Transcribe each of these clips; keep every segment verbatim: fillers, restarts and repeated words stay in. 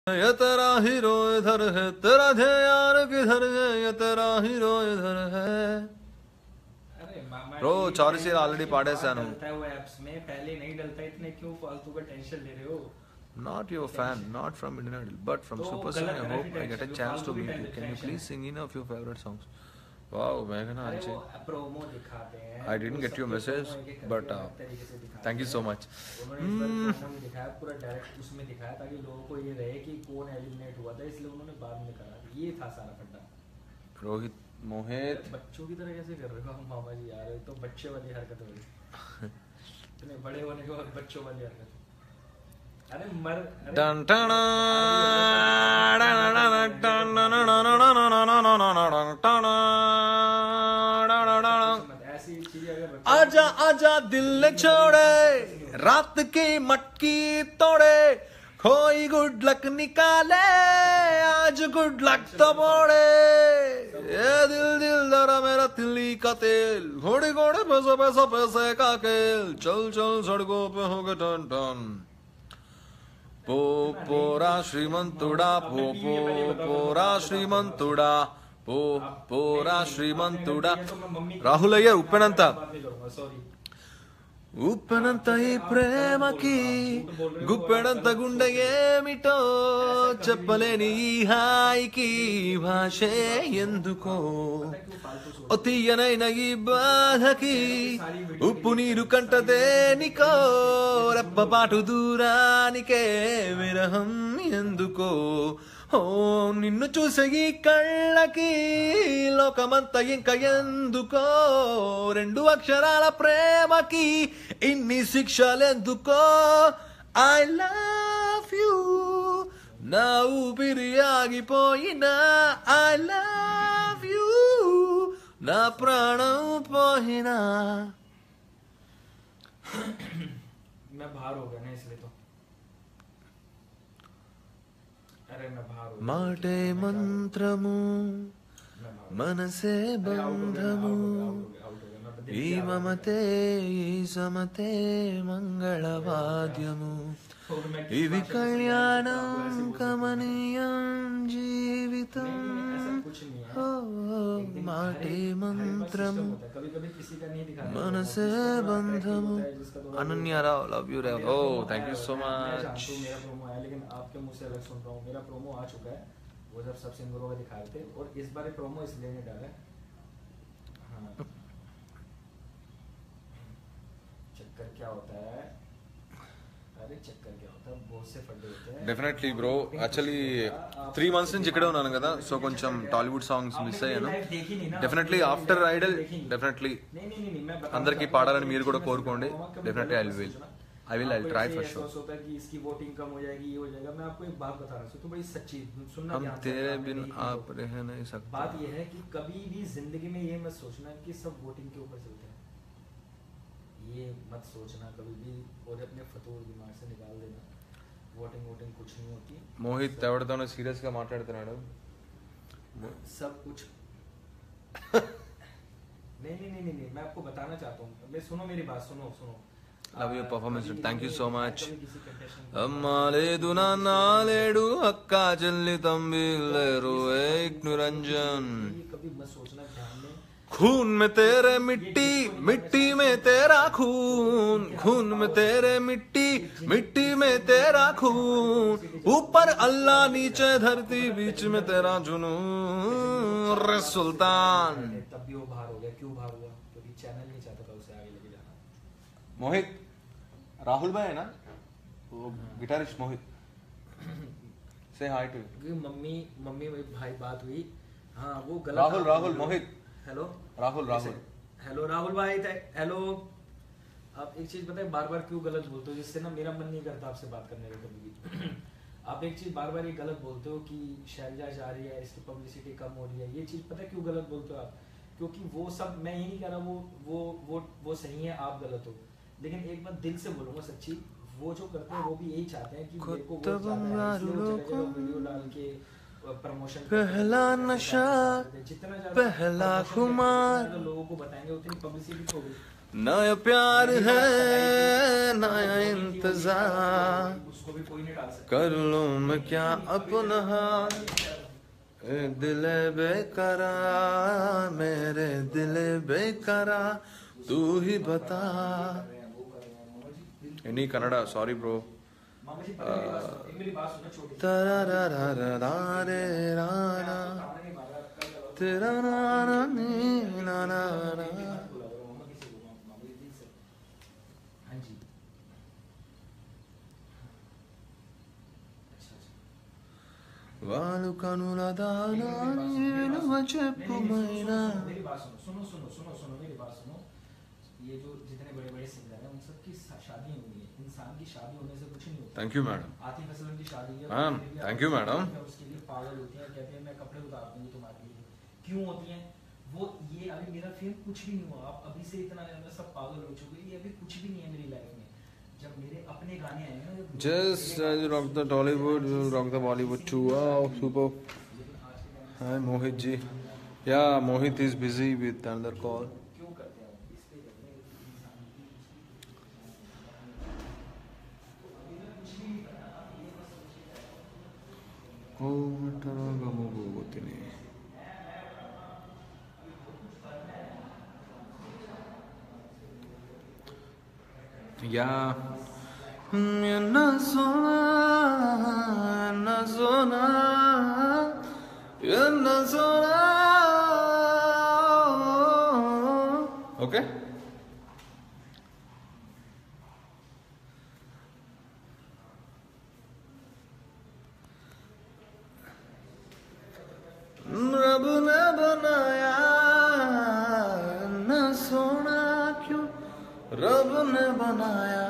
ये तेरा हीरो इधर है, तेरा ध्यान किधर है, ये तेरा हीरो इधर है. ब्रो चौरसी ऑलरेडी पाड़ेసాను. वो ऐप्स में पहले नहीं डलता, इतने क्यों फालतू का टेंशन ले रहे हो? Not your fan, not from Indian Idol, but from Super Singh. I hope I get a chance to meet you. Can you please sing in a few favorite songs? Wow, Meghna Anche. Promo दिखाते हैं. I didn't get your message, but uh, thank you so much. उन्होंने promo दिखाया, पूरा direct उसमें दिखाया ताकि लोगों को ये रहे कि कौन एलिमिनेट हुआ था, इसलिए उन्होंने बाद में करा. ये था सारा फंडा. रोहित मोहित बच्चों की तरह कैसे कर रहे हो मामा जी यार? तो बच्चे वाली हरकत हो रही. इतने बड़े होने के बाद बच्चों वाली हरकत. अरे मर डन टन आजा आजा दिल छोड़े, रात की मटकी तोड़े, कोई गुड लक निकाले, आज गुड लक तो मोड़े. ये दिल दिल जरा मेरा तिल्ली का तेल, घोड़े घोड़े पैसा पैसा पैसे का खेल, चल चल सड़कों पे हो गए टन टन. पो पोरा श्रीमंतुड़ा, पो पो पोरा श्रीमंतुड़ा, पो पोरा श्रीमंतुड़ा. రాహుల్ అయ్యర్ ఉప్పెనంత ఉప్పెనంత ఈ ప్రేమకి గుప్పెడంత గుండె ఏమిటో చెప్పలేని ఈ హాయికి భాషే ఎందుకో తీయనైన ఈ బాధకి ఉప్పు నీరు కంట దేనికో రెప్పపాటు దూరానికే విరహం ఎందుకో. ఓ నిన్ను చూసే ఈ కళ్ళకి లోకమంతా ఇంకా ఎందుకో, రెండు అక్షరాల ప్రేమకి ఇన్ని శిక్షలెందుకో. ఐ లవ్ యూ నా ఊపిరి ఆగిపోయినా, ఐ లవ్ యూ నా ప్రాణం పోయినా. मैं बाहर हो गया ना इसलिए तो. अरे मैं बाहर हो. మాటే మంత్రము మనసే బంధము, ఈ మమతే ఈ సమతే మంగళవాద్యము, ఇవి కళ్యాణం కమనీయం జీవితం. ఓ మాటే మంత్రము మనసే బంధము. అనన్యారావు love you Rao. Oh thank you so much. मेरा प्रोमो आया लेकिन आपके मुंह से अलग सुन रहा हूँ. मेरा प्रोमो आ चुका है, वो जब सब सिंगरों का दिखा रहे थे, और इस बार प्रोमो इसलिए नहीं डाला. हाँ चक्कर क्या होता है? अरे चक्कर क्या होता है, बहुत से फड्डे होते हैं. Definitely bro, actually three months నుంచి ఇక్కడే ఉన్నాను కదా, సో కొంచెం టాలీవుడ్ సాంగ్స్ మిస్ అయ్యాను. డెఫినెట్లీ ఆఫ్టర్ ఐడల్ డెఫినెట్లీ అందరికి పాడాలని మీరు కూడా కోరుకోండి. Definitely I will I will I try for sure. सोचता है कि इसकी वोटिंग कम हो जाएगी, ये हो जाएगा. मैं आपको एक बात बता रहा हूँ तो बड़ी सच्ची सुनना. हम तेरे बिन आप रह नहीं सकते. बात ये है कि कभी भी जिंदगी में ये मत सोचना कि सब वोटिंग के ऊपर चलते हैं. ये मत सोचना कभी भी, और अपने फतूर दिमाग से निकाल देना. वोटिंग वोटिंग कुछ नहीं होती. మోహిత్ ఎవరితోనో సీరియస్ గా మాట్లాడుతున్నాడు. सब कुछ नहीं नहीं नहीं नहीं मैं आपको बताना चाहता हूँ. मैं सुनो मेरी बात, सुनो सुनो. Love you performance, thank you so much. అమ్మా లేదు నాన్న లేడు, అక్క చెల్లి తమ్మి లేరు, ఏక్ నిరంజన్. कभी मत सोचना ध्यान में. खून में तेरे मिट्टी, मिट्टी में तेरा खून, खून में तेरे मिट्टी, मिट्टी में तेरा खून, ऊपर अल्लाह नीचे धरती बीच में तेरा जुनून. रे सुल्तान. तब भी वो बाहर हो गया. क्यों बाहर हुआ? क्योंकि चैनल नहीं चाहता था उसे आगे लेके जाना. मोहित राहुल भाई है ना, वो गिटारिस्ट मोहित. से हाय टू मम्मी मम्मी भाई बात हुई. हाँ वो गलत. राहुल राहुल मोहित. हेलो राहुल राहुल हेलो राहुल भाई. हेलो. आप एक चीज बताए, बार बार क्यों गलत बोलते हो, जिससे ना मेरा मन नहीं करता आपसे बात करने का कभी भी. आप एक चीज बार बार ये गलत बोलते हो कि शैलजा जा रही है, इसकी पब्लिसिटी कम हो रही है. ये चीज पता है क्यों गलत बोलते हो आप? क्योंकि वो सब, मैं ये नहीं कह रहा वो वो वो वो सही है, आप गलत हो. लेकिन एक बात दिल से बोलूंगा सच्ची, वो जो करते हैं वो भी यही चाहते हैं कि मेरे को वो वीडियो डाल के प्रमोशन. पहला नशा पहला खुमार लोगों को बताएंगे उतनी पब्लिसिटी तो होगी. नया प्यार है नया इंतजार, उसको भी कोई नहीं डाल सकता। कर लो मैं क्या अपना हाल, ए दिले बेकरार मेरे दिले बेकरार तू ही बता। Any Kannada sorry bro. मामा जी पहले मेरी बात सुनो, एक मेरी बात सुनो छोटी सी। तररररररे रारा तेरा नाना नी नाना ना। हाँ जी వాళ్ళు కనుల దానా నేను చెప్పు మైనా। मेरी बात सुनो सुनो सुनो सुनो सुनो मेरी बात सुनो। ये जो जितने बड़े बड़े सिंगर हैं उन सबकी शादी हुई है। इंसान की शादी होने से कुछ नहीं होता। Thank you madam. Atif Aslam की शादी है। हाँ थैंक यू मैडम। उसके लिए पागल होती हैं, कहते हैं मैं कपड़े उतार दूंगी तुम्हारे लिए। क्यों होती हैं वो? ये अभी मेरा फेम कुछ भी नहीं हुआ, आप अभी से इतना सब पागल हो चुके हैं। ये अभी कुछ भी नहीं है मेरी लाइफ में। जब मेरे अपने गाने आए ना, Just as you rock the Tollywood, you rock the Bollywood too. Wow, super. Hi Mohit ji. Yeah, Mohit is busy with another call. क्यों करते हैं इस पे करते हैं इंसान की Oh, mataraga mogo gotini. Yeah. Na sona, na sona, na sona. Okay. रब ने बनाया ना सोना क्यों रब ने बनाया।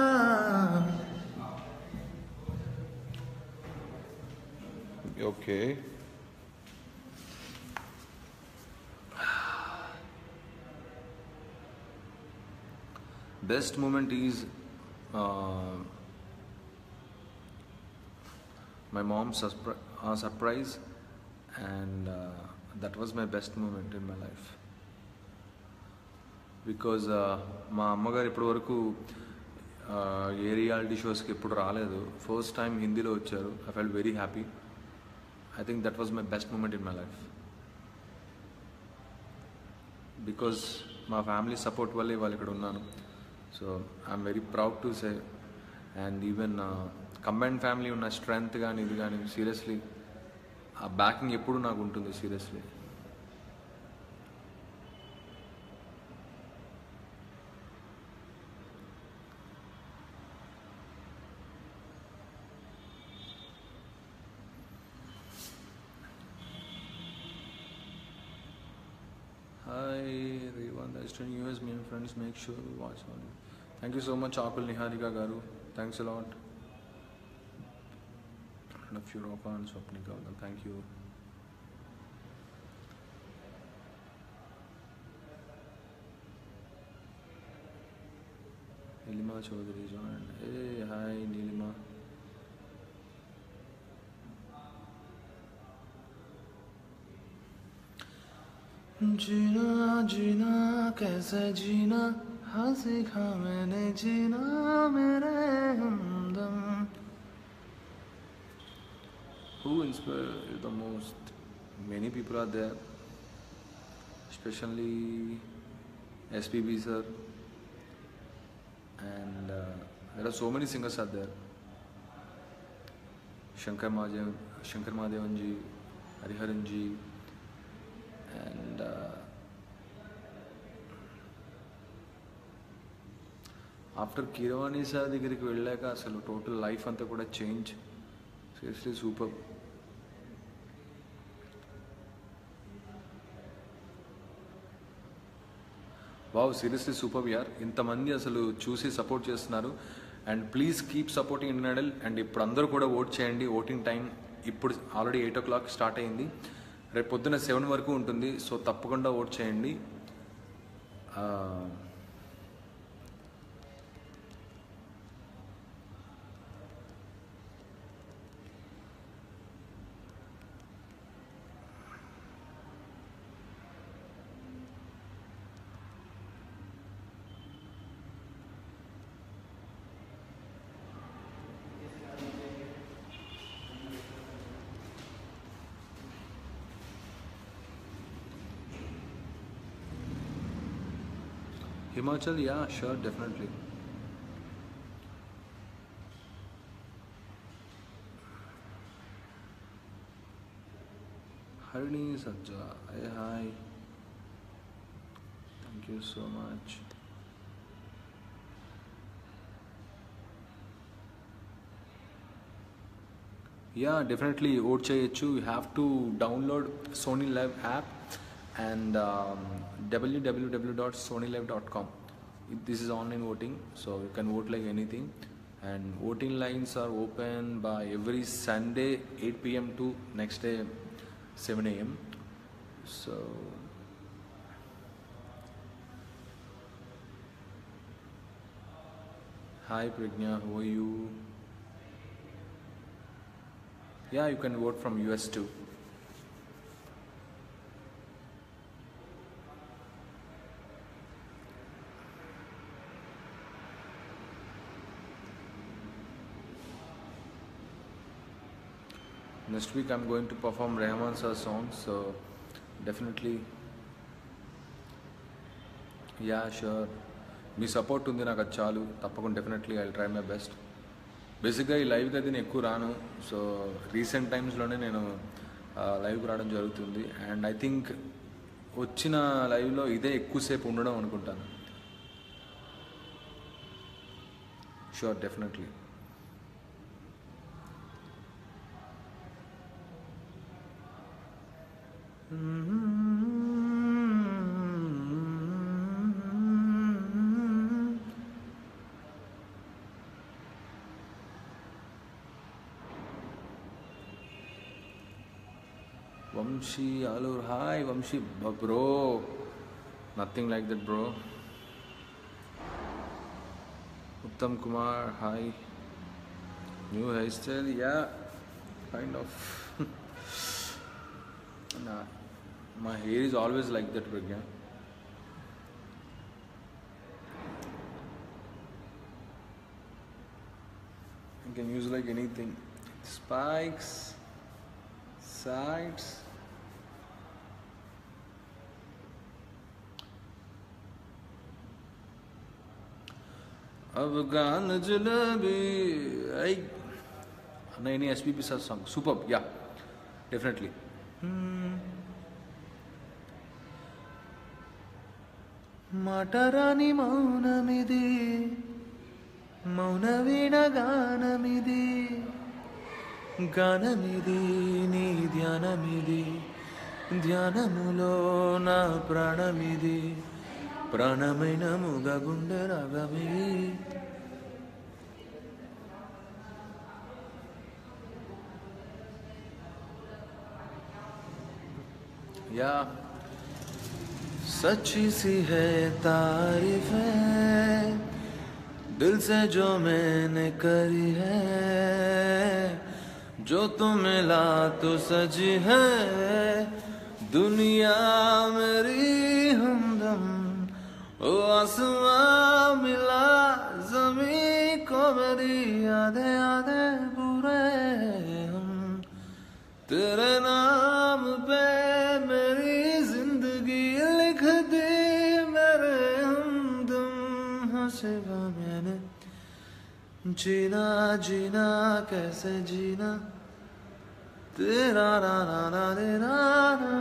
Okay. Best moment is uh, my mom's surpri- uh, surprise, and uh, that was my best moment in my life because uh, మా అమ్మగారు ఇప్పటి వరకు ఏ రియాలిటీ షోస్కి ఎప్పుడు రాలేదు. ఫస్ట్ టైం హిందీలో వచ్చారు. I felt very happy. I think that was my best moment in my life because మా family support వల్లే వాళ్ళు ఇక్కడ ఉన్నాను. So I'm very proud to say. And even combined family ఉన్న స్ట్రెంగ్త్ కానీ ఇది కానీ సీరియస్లీ ఆ బ్యాకింగ్ ఎప్పుడు నాకు ఉంటుంది seriously. Hi everyone, that's in U S. Me and friends make sure you watch all. Thank you so much, Akul Niharika Garu. Thanks a lot. And a few rock on Swapnika. Thank you. Nilima Chaudhary joined. Hey, hi Nilima. जीना जीना कैसे जीना हाँ सीखा मैंने जीना मेरे हमदम. Who inspired you the most? Many people are there, especially S P B sir, and uh, there are so many singers out there. Shankar Mahadevan, Shankar Mahadevan ji, Hariharan ji. And uh, after Keeravani sir దగ్గరికి వెళ్ళాక అసలు total life అంతా కూడా change. Seriously super. Wow seriously super యార్. ఇంతమంది అసలు చూసి support చేస్తున్నారు. And please keep supporting Indian Idol. And ఇప్పుడు అందరూ కూడా ఓట్ చేయండి. ఓటింగ్ టైం ఇప్పుడు already eight o'clock start అయింది. రేపు పొద్దున్న సెవెన్ వరకు ఉంటుంది. సో తప్పకుండా ఓట్ చేయండి. Himachal, yeah, sure, definitely. Harini Sajja, hey, hi. Thank you so much. Yeah, definitely. Vote cheyochu. You have to download Sony Live app and um, w w w dot sony live dot com. This is online voting, so you can vote like anything. And voting lines are open by every Sunday eight p m to next day seven a m. So hi Pragna, how are you? Yeah, you can vote from U S too. Next week I'm going to perform Rahman sir songs, so definitely, yeah, sure. మీ support ఉంది నాకు అది చాలు. తప్పకుండా definitely I try my best. బేసిక్గా ఈ లైవ్కి అయితే నేను ఎక్కువ రాను, సో రీసెంట్ టైమ్స్లోనే నేను లైవ్కి రావడం జరుగుతుంది. అండ్ ఐ థింక్ వచ్చిన లైవ్లో ఇదే ఎక్కువసేపు ఉండడం అనుకుంటాను. Sure, definitely. Vamshi Alur, hi Vamshi, bro. Nothing like that, bro. Uttam Kumar, hi. New hairstyle, yeah, kind of. Nah, my hair is always like that, Pragya. You can use like anything. Spikes, sides. Afghan Jalebi. I any S P B song. Superb, yeah, definitely. మాటరాని మౌనమిది, మౌనవీణ గానమిది, గానమిది నీ ధ్యానమిది, ధ్యానములో నా ప్రాణమిది, ప్రాణమైన ముగ గుండె రాగమిది. या सच्ची सी है तारीफ है दिल से जो मैंने करी है, जो तो मिला तो सजी है दुनिया मेरी हमदम. ओ आसमां मिला ज़मीं को मेरी यादें यादें बुरे हम, तेरे नाम पे मेरी जिंदगी लिख दी मेरे हमदम. हसीबा मैंने जीना जीना कैसे जीना तेरा रा रा रा रे रा रा.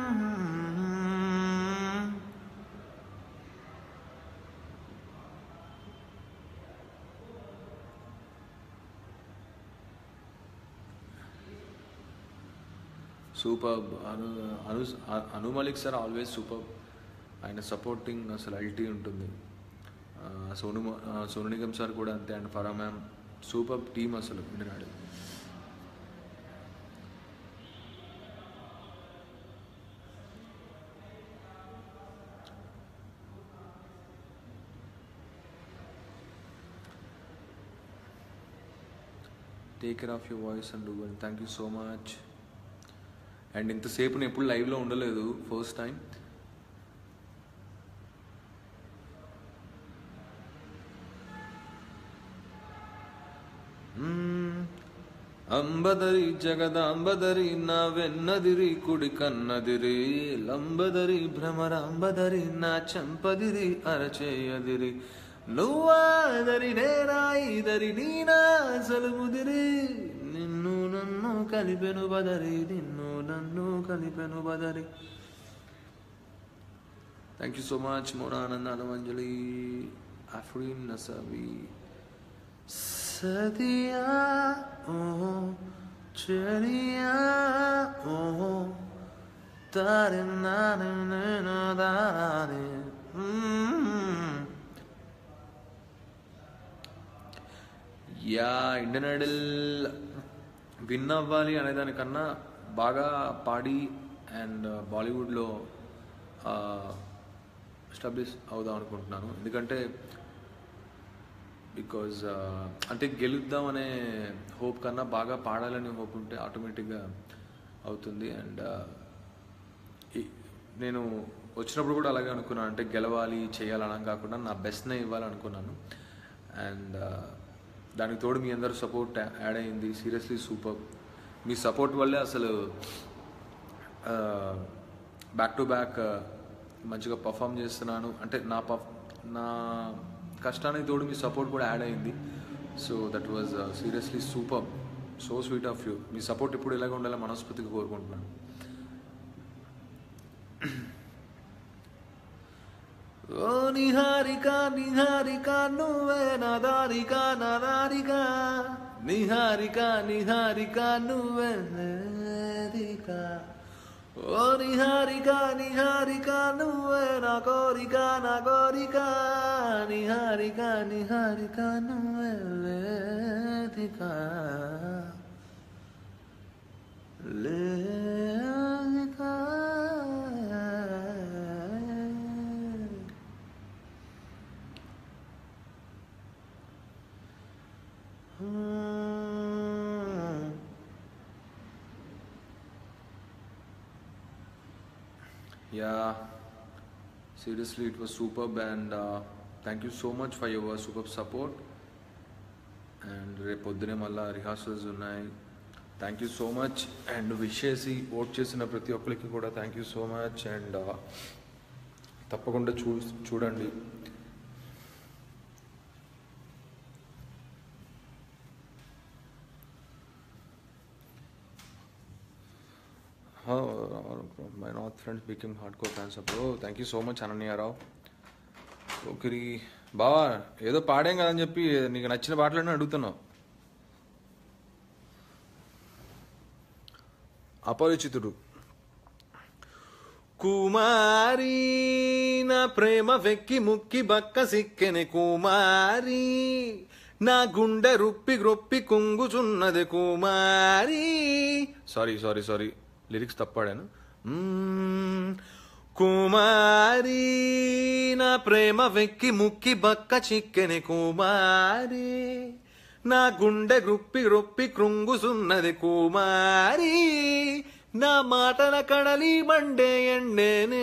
Superb. Anu, Anu, Anu Malik sir always superb. ఆయన సపోర్టింగ్ అసలు అల్టీ ఉంటుంది. సోను సోను నిగమ్ సార్ కూడా అంతే. And Farah ma'am super team అసలు విన్నాడు. Take care of your voice and do well. Thank you so much. And ఇంతసేపు నేను ఎప్పుడు లైవ్లో ఉండలేదు, ఫస్ట్ టైం. అంబదరి జగదాంబదరి నా వెన్నదిరి కుడి కన్నదిరి లంబదరి భ్రమరాంబదరి నా చంపదిరి అరచేయదిరి నువ్వాదరి నేరాయిదరి నీనా సలుముదిరి నిన్ను నన్ను కలిపెను బదరి నిన్ను నన్ను కలిపెను బదరి. Thank you so much Monananda Anumanjali Afreen Nasavi Sadiya ఓ చెలియా ఓ తారే నానే నేనా దానే. యా ఇండియన్ ఐడల్ విన్ అవ్వాలి అనే దానికన్నా బాగా పాడి అండ్ బాలీవుడ్లో ఎస్టాబ్లిష్ అవుదాం అనుకుంటున్నాను. ఎందుకంటే బికాజ్ అంటే గెలుద్దామనే హోప్ కన్నా బాగా పాడాలని హోప్ ఉంటే ఆటోమేటిక్గా అవుతుంది. అండ్ నేను వచ్చినప్పుడు కూడా అలాగే అనుకున్నాను, అంటే గెలవాలి చేయాలని కాకుండా నా బెస్ట్నే ఇవ్వాలనుకున్నాను. అండ్ దానికి తోడు మీ అందరూ సపోర్ట్ యాడ్ అయింది. Seriously super. మీ సపోర్ట్ వల్లే అసలు బ్యాక్ టు బ్యాక్ మంచిగా పర్ఫామ్ చేస్తున్నాను. అంటే నా పర్ఫ్ నా కష్టానికి తోడు మీ సపోర్ట్ కూడా యాడ్ అయింది. So that was seriously super. So sweet of you. మీ సపోర్ట్ ఇప్పుడు ఇలాగ ఉండాలని మనస్ఫూర్తిగా కోరుకుంటున్నాను. ఓ నిహారిక నిహారిక నువ్వే నా దారిక నా దారిక నిహారిక నిహారిక నువ్వే వేదిక. ఓ నిహారిక నిహారిక నువ్వే నా కోరిక నా కోరిక నిహారిక నిహారిక నువ్వే వేదిక లేదిక. Yeah, seriously it was superb and uh, thank you so much for your superb support. And రేపొద్దునే మళ్ళా రిహార్సల్స్ ఉన్నాయి. Thank you so much. And wish చేసి ఓట్ చేసిన ప్రతి ఒక్కరికి కూడా thank you so much. And తప్పకుండా చూ చూడండి. Oh, my North friends became hardcore fans of bro. Thank you so much Ananya Rao. Okay బావా, ఏదో పాడేం కదని చెప్పి నీకు నచ్చిన పాటలన్నీ అడుగుతున్నావు. అపరిచితుడు. కుమారి నా ప్రేమ వెక్కి ముక్కి బక్క సిక్కెని కుమారి నా గుండె రుప్పి గ్రొప్పి కుంగుచున్నది కుమారి. సారీ సారీ సారీ లిరిక్స్ తప్పాడాను. కుమారి నా ప్రేమ వెక్కి ముక్కి బక్క చిక్కెని కుమారి నా గుండె గ్రుప్పి గ్రొప్పి కృంగుసున్నది కుమారి నా మాటల కడలి మండే ఎండేనే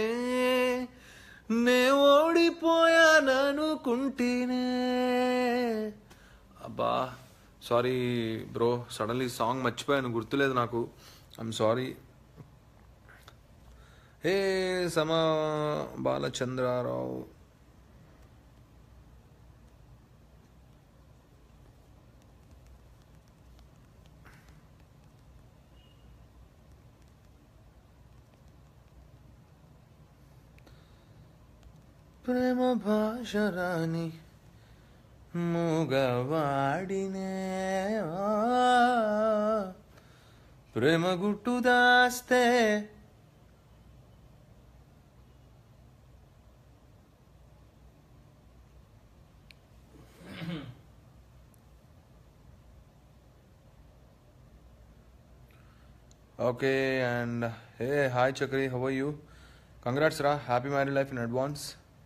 నే ఓడిపోయాననుకుంటేనే. అబ్బా సారీ బ్రో, సడన్లీ సాంగ్ మర్చిపోయాను, గుర్తులేదు నాకు. I'm sorry. హే సమా బాలచంద్రారావు, ప్రేమ భాషరాని మూగవాడినే ప్రేమ గుట్టు దాస్తే okay. And hey hi Chakri, how are you? Congrats రా, happy married life in advance.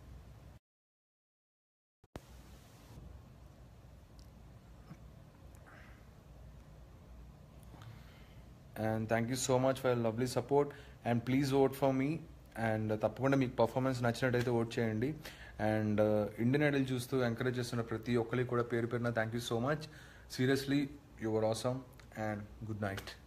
And thank you so much for your lovely support. And please vote for me. And తప్పకుండా మీకు పర్ఫార్మెన్స్ నచ్చినట్టయితే ఓట్ చేయండి. అండ్ ఇండియన్ ఐడల్ చూస్తూ encourage చేస్తున్న ప్రతి ఒక్కరికి కూడా పేరు పేరున thank you so much. Seriously you were awesome. and good night.